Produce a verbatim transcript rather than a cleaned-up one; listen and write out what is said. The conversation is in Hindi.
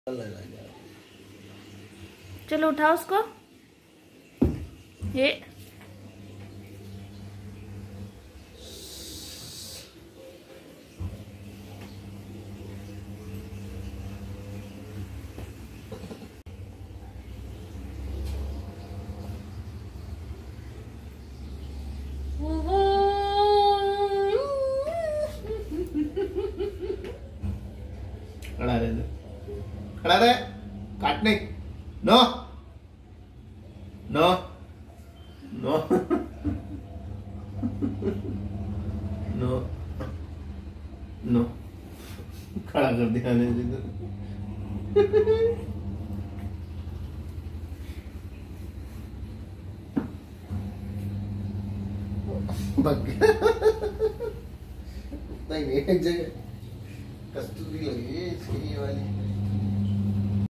चलो उठाओ उसको। ये खड़ा रहे, खड़ा रहे, काटने, no no no no no, खड़ा कर दिया ने बग नहीं, एक जगह कस्तूरी लगी इसकी वाली।